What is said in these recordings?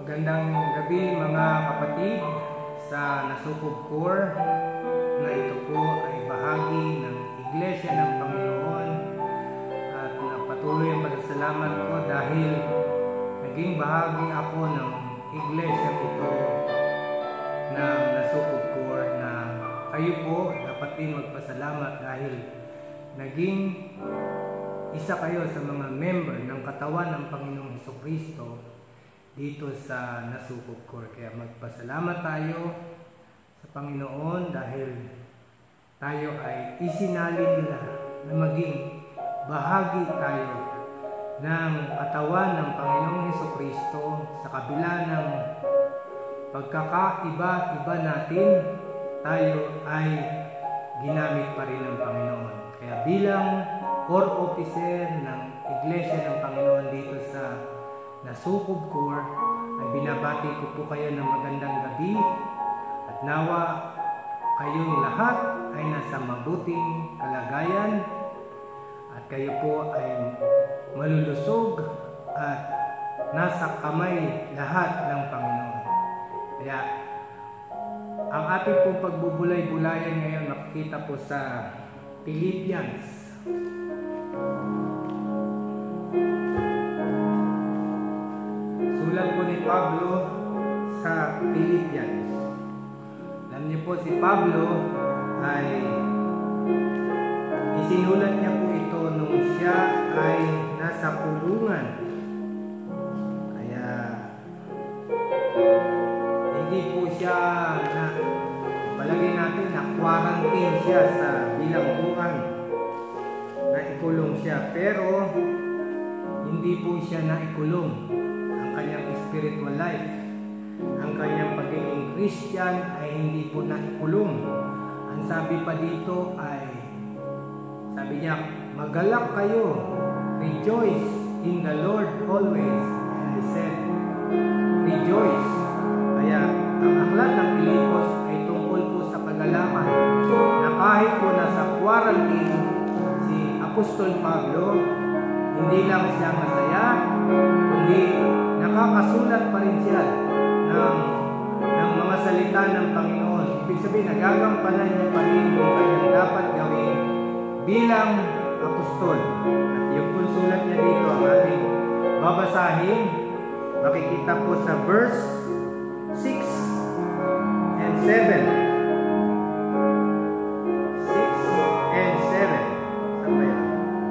Magandang gabi mga kapatid sa Nasukub Core na ito po ay bahagi ng Iglesia ng Panginoon at patuloy ang pasasalamat ko dahil naging bahagi ako ng Iglesia ito ng Nasukub Core na kayo po dapat din magpasalamat dahil naging isa kayo sa mga member ng katawan ng Panginoong Hesukristo dito sa Nasukub Core. Kaya magpasalamat tayo sa Panginoon dahil tayo ay isinalin nila na maging bahagi tayo ng katawan ng Panginoong Hesukristo sa kabila ng pagkakaiba-iba natin, tayo ay ginamit pa rin ng Panginoon. Kaya bilang core officer ng Iglesia ng Panginoon dito sa Nasukub Core, ay binabati ko po kayo ng magandang gabi at nawa kayong lahat ay nasa mabuting kalagayan at kayo po ay malulusog at nasa kamay lahat ng Panginoon. Kaya ang ating pong pagbubulay-bulayan ngayon makikita po sa Philippians. Sulat po ni Pablo sa Philippians. Alam niyo po si Pablo ay isinulat niya po ito nung siya ay nasa kulungan. Kaya hindi po siya palagay natin na quarantine siya sa bilangguan, na ikulong siya, pero hindi po siya naikulong. Ang kanyang spiritual life, ang kanyang pagiging Christian ay hindi po naikulong. Ang sabi pa dito ay, sabi niya, magalak kayo, rejoice in the Lord always. And I said, rejoice. Kaya ang aklat ng Pilipos ay tungkol po sa kagalakan na kahit po nasa quarantine si Apostol Pablo, hindi lang siya masaya, kundi nakakasulat pa rin siya ng mga salita ng Panginoon. Ibig sabihin, nagagampanan niya pa rin yung kanyang dapat gawin bilang apostol. At yung sulat niya dito ang ating babasahin, makikita po sa verse 6 and 7. 6 and 7. Saan ba yan?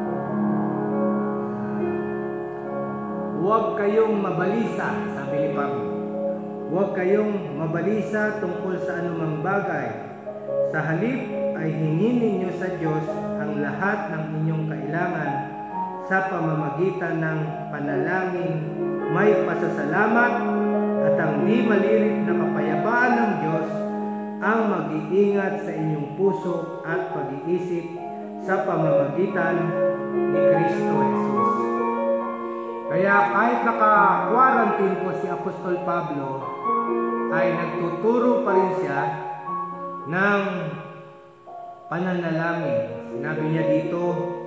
Huwag kayong mabalisa, sabi ni Pablo. Huwag kayong mabalisa tungkol sa anumang bagay. Sa halip ay hingin ninyo sa Diyos ang lahat ng inyong kailangan sa pamamagitan ng panalangin, may pasasalamat at ang di malirip na kapayapaan ng Diyos ang mag-iingat sa inyong puso at pag-iisip sa pamamagitan ni Kristo Jesus. Kaya kahit naka-quarantine po si Apostol Pablo, ay nagtuturo pa rin siya ng pananalangin. Sinabi niya dito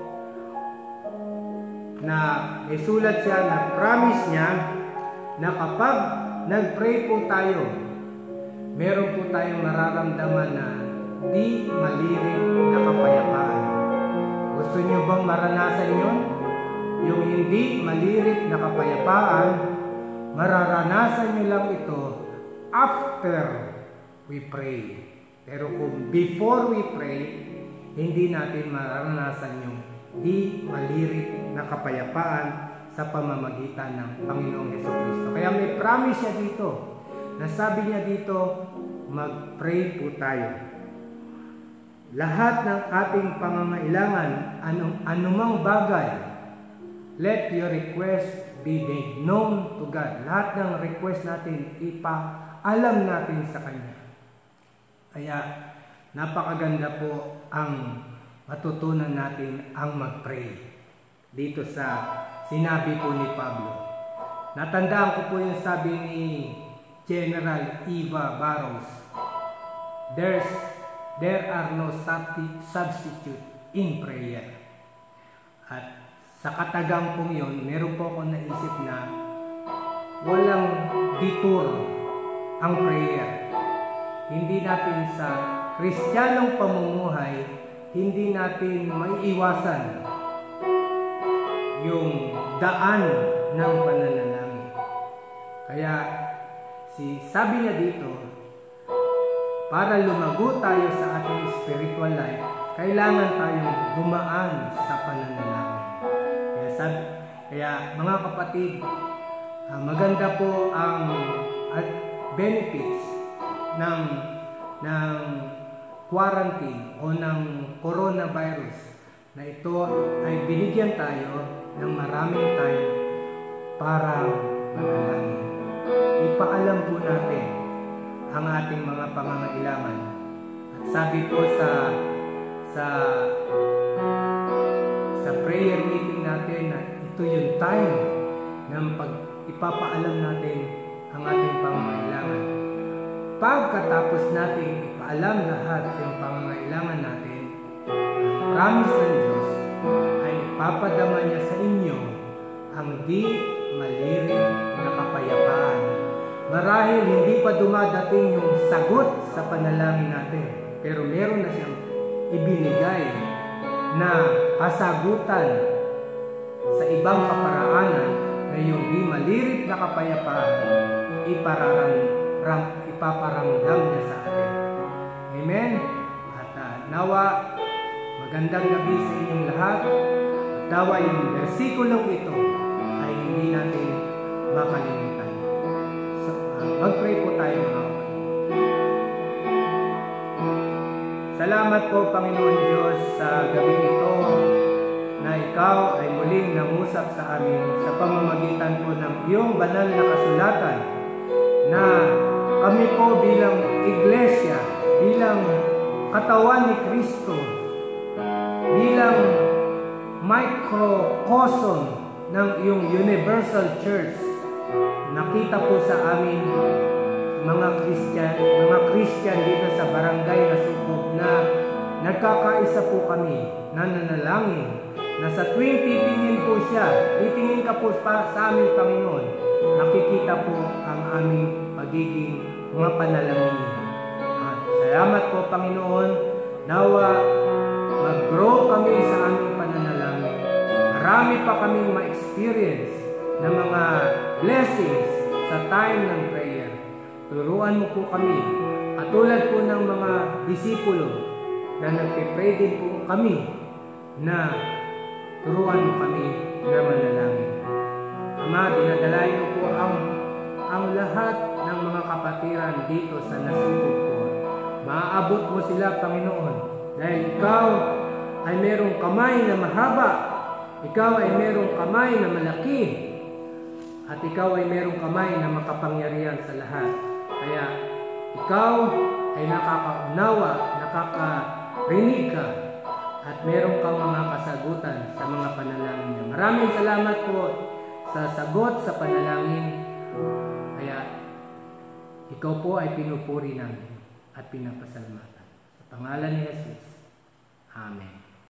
na may sulat siya na promise niya na kapag nag-pray po tayo, meron po tayong nararamdaman na di malirip na kapayapaan. Gusto niyo bang maranasan yun? Yung hindi malirip na kapayapaan, mararanasan niyo lang ito after we pray. Pero kung before we pray, hindi natin mararanasan yung di malirip na kapayapaan sa pamamagitan ng Panginoong Hesukristo. Kaya may promise siya dito. Nasabi niya dito, mag-pray po tayo. Lahat ng ating pangangailangan, anumang bagay, let your request be made known to God. Lahat ng request natin, ipaalam natin sa Kanya. Kaya napakaganda po ang matutunan natin ang mag-pray dito sa sinabi po ni Pablo. Natandaan ko po yung sabi ni General Eva Barros, there are no substitute in prayer. At sa katagang pong yun, meron po akong naisip na walang detour ang prayer. Hindi natin sa Kristiyanong pamumuhay, hindi natin maiiwasan yung daan ng pananalangin. Kaya sabi niya dito, para lumago tayo sa ating spiritual life, kailangan tayong dumaan sa pananalangin. Kaya mga kapatid, maganda po ang benefits ng quarantine o ng coronavirus, na ito ay binigyan tayo ng maraming time para manalangin. Ipaalam po natin ang ating mga pangangailangan. At sabi po sa prayer meeting natin na ito yung time ng ipapaalam natin ang ating pangangailangan. Pagkatapos natin ipaalam lahat yung pangangailangan natin, promise ng Diyos ay papadama niya sa inyo ang di malirim na kapayapaan. Marahil hindi pa dumadating yung sagot sa panalangin natin, pero meron na siyang ibinigay na kasagutan sa ibang kaparaanan na yung di malirip na kapayapaan ipaparamdam niya sa atin. Amen? At nawa magandang gabi sa inyong lahat. At nawa yung versikulong ito ay hindi natin makalimutan. So, mag-pray po tayo mga kapatid. Salamat po Panginoon Diyos sa gabi ito na Ikaw ay muling nangusap sa amin sa pamamagitan po ng iyong banal na kasulatan, na kami po bilang iglesia, bilang katawan ni Kristo, bilang microcosm ng iyong universal church, nakita po sa amin mga Christian dito sa barangay na Sukob na nagkakaisa po kami, nananalangin, na sa tuwing titingin po siya, titingin ka po sa amin Panginoon, nakikita po ang aming pagiging mga panalangin. At salamat po Panginoon, nawa mag-grow kami sa aming pananalangin. Marami pa kaming ma-experience na mga blessings sa time ng prayer. Turuan mo po kami, katulad po ng mga disipulo na nagpipray din po kami, na turuan mo kami na manalangin. Ama, dinadalayan ko po ang lahat ng mga kapatiran dito sa nasugod ko. Maaabot mo sila, Panginoon, dahil Ikaw ay merong kamay na mahaba, Ikaw ay merong kamay na malaki, at Ikaw ay merong kamay na makapangyarihan sa lahat. Kaya Ikaw ay nakakaunawa, nakakarinig ka, at meron kang mga kasagutan sa mga panalangin niya. Maraming salamat po sa sagot sa panalangin. Kaya Ikaw po ay pinupuri namin at pinapasalamatan. Sa pangalan ni Jesus. Amen.